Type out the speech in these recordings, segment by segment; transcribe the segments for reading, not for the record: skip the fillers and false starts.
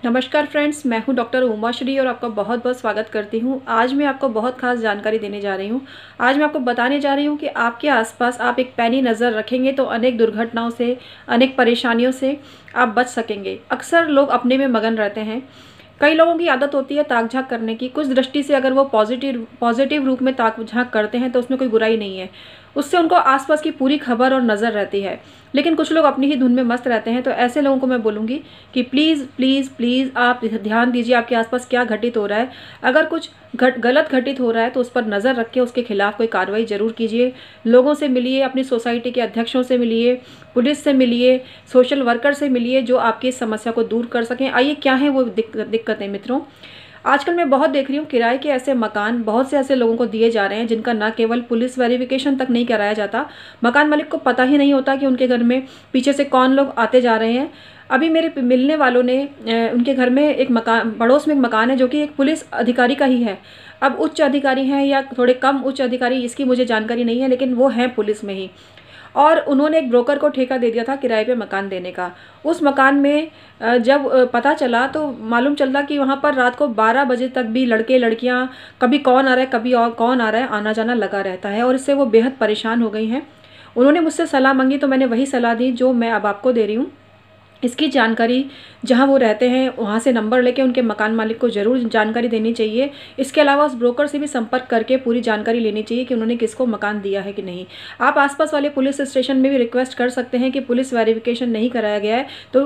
नमस्कार फ्रेंड्स, मैं हूं डॉक्टर उमाश्री और आपका बहुत बहुत स्वागत करती हूं। आज मैं आपको बहुत खास जानकारी देने जा रही हूं। आज मैं आपको बताने जा रही हूं कि आपके आसपास आप एक पैनी नज़र रखेंगे तो अनेक दुर्घटनाओं से, अनेक परेशानियों से आप बच सकेंगे। अक्सर लोग अपने में मगन रहते हैं। कई लोगों की आदत होती है ताक झाँक करने की। कुछ दृष्टि से अगर वो पॉजिटिव रूप में ताक झाँक करते हैं तो उसमें कोई बुराई नहीं है। उससे उनको आसपास की पूरी खबर और नज़र रहती है। लेकिन कुछ लोग अपनी ही धुन में मस्त रहते हैं। तो ऐसे लोगों को मैं बोलूँगी कि प्लीज़ प्लीज़ प्लीज़ आप ध्यान दीजिए आपके आसपास क्या घटित हो रहा है। अगर कुछ गलत घटित हो रहा है तो उस पर नज़र रख के उसके खिलाफ कोई कार्रवाई ज़रूर कीजिए। लोगों से मिलिए, अपनी सोसाइटी के अध्यक्षों से मिलिए, पुलिस से मिलिए, सोशल वर्कर से मिलिए जो आपकी इस समस्या को दूर कर सकें। आइए, क्या है वो दिक्कतें मित्रों। आजकल मैं बहुत देख रही हूँ किराए के ऐसे मकान बहुत से ऐसे लोगों को दिए जा रहे हैं जिनका न केवल पुलिस वेरिफिकेशन तक नहीं कराया जाता, मकान मालिक को पता ही नहीं होता कि उनके घर में पीछे से कौन लोग आते जा रहे हैं। अभी मेरे मिलने वालों ने उनके घर में एक मकान, पड़ोस में एक मकान है जो कि एक पुलिस अधिकारी का ही है। अब उच्च अधिकारी हैं या थोड़े कम उच्च अधिकारी, इसकी मुझे जानकारी नहीं है, लेकिन वो हैं पुलिस में ही। और उन्होंने एक ब्रोकर को ठेका दे दिया था किराए पे मकान देने का। उस मकान में जब पता चला तो मालूम चला कि वहाँ पर रात को 12 बजे तक भी लड़के लड़कियाँ, कभी कौन आ रहा है कभी और कौन आ रहा है, आना जाना लगा रहता है। और इससे वो बेहद परेशान हो गई हैं। उन्होंने मुझसे सलाह मांगी तो मैंने वही सलाह दी जो मैं अब आपको दे रही हूँ। इसकी जानकारी जहां वो रहते हैं वहां से नंबर लेके उनके मकान मालिक को ज़रूर जानकारी देनी चाहिए। इसके अलावा उस ब्रोकर से भी संपर्क करके पूरी जानकारी लेनी चाहिए कि उन्होंने किसको मकान दिया है कि नहीं। आप आसपास वाले पुलिस स्टेशन में भी रिक्वेस्ट कर सकते हैं कि पुलिस वेरिफिकेशन नहीं कराया गया है तो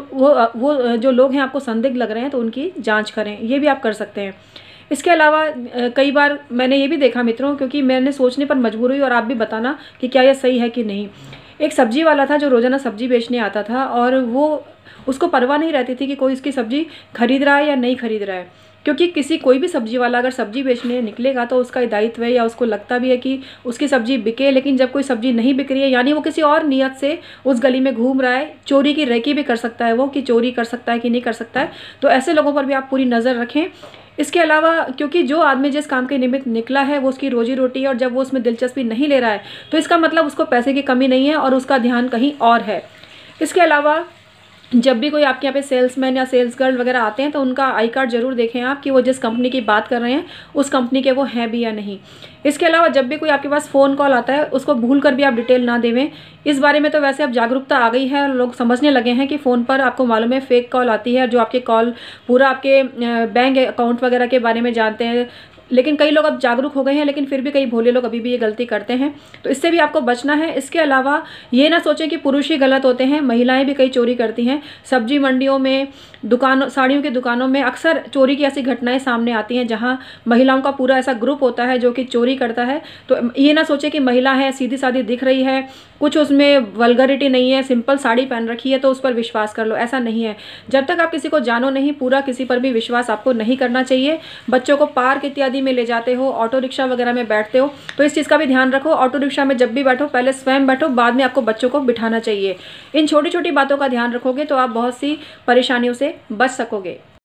वो जो लोग हैं आपको संदिग्ध लग रहे हैं तो उनकी जाँच करें, ये भी आप कर सकते हैं। इसके अलावा कई बार मैंने ये भी देखा मित्रों, क्योंकि मैंने सोचने पर मजबूर हुई और आप भी बताना कि क्या यह सही है कि नहीं। एक सब्जी वाला था जो रोज़ाना सब्जी बेचने आता था और वो उसको परवाह नहीं रहती थी कि कोई इसकी सब्जी खरीद रहा है या नहीं खरीद रहा है, क्योंकि कोई भी सब्जी वाला अगर सब्जी बेचने निकलेगा तो उसका दायित्व है या उसको लगता भी है कि उसकी सब्जी बिके। लेकिन जब कोई सब्जी नहीं बिक रही है, यानी वो किसी और नियत से उस गली में घूम रहा है, चोरी की रेकी भी कर सकता है वो कि चोरी कर सकता है कि नहीं कर सकता है, तो ऐसे लोगों पर भी आप पूरी नज़र रखें। इसके अलावा क्योंकि जो आदमी जिस काम के निमित्त निकला है वो उसकी रोजी रोटी है और जब वो उसमें दिलचस्पी नहीं ले रहा है तो इसका मतलब उसको पैसे की कमी नहीं है और उसका ध्यान कहीं और है। इसके अलावा जब भी कोई आपके यहाँ पे सेल्समैन या सेल्स गर्ल वगैरह आते हैं तो उनका आई कार्ड जरूर देखें आप कि वो जिस कंपनी की बात कर रहे हैं उस कंपनी के वो हैं भी या नहीं। इसके अलावा जब भी कोई आपके पास फ़ोन कॉल आता है उसको भूल कर भी आप डिटेल ना देवें। इस बारे में तो वैसे अब जागरूकता आ गई है और लोग समझने लगे हैं कि फ़ोन पर आपको मालूम है फेक कॉल आती है जो आपके कॉल पूरा आपके बैंक अकाउंट वगैरह के बारे में जानते हैं। लेकिन कई लोग अब जागरूक हो गए हैं, लेकिन फिर भी कई भोले लोग अभी भी ये गलती करते हैं, तो इससे भी आपको बचना है। इसके अलावा ये ना सोचें कि पुरुष ही गलत होते हैं, महिलाएं भी कई चोरी करती हैं। सब्जी मंडियों में, दुकानों, साड़ियों की दुकानों में अक्सर चोरी की ऐसी घटनाएं सामने आती हैं जहां महिलाओं का पूरा ऐसा ग्रुप होता है जो कि चोरी करता है। तो ये ना सोचें कि महिला है, सीधी सादी दिख रही है, कुछ उसमें वल्गरिटी नहीं है, सिंपल साड़ी पहन रखी है तो उस पर विश्वास कर लो, ऐसा नहीं है। जब तक आप किसी को जानो नहीं, पूरा किसी पर भी विश्वास आपको नहीं करना चाहिए। बच्चों को पार्क इत्यादि में ले जाते हो, ऑटो रिक्शा वगैरह में बैठते हो तो इस चीज़ का भी ध्यान रखो। ऑटो रिक्शा में जब भी बैठो पहले स्वयं बैठो, बाद में आपको बच्चों को बिठाना चाहिए। इन छोटी छोटी बातों का ध्यान रखोगे तो आप बहुत सी परेशानियों से बच सकोगे।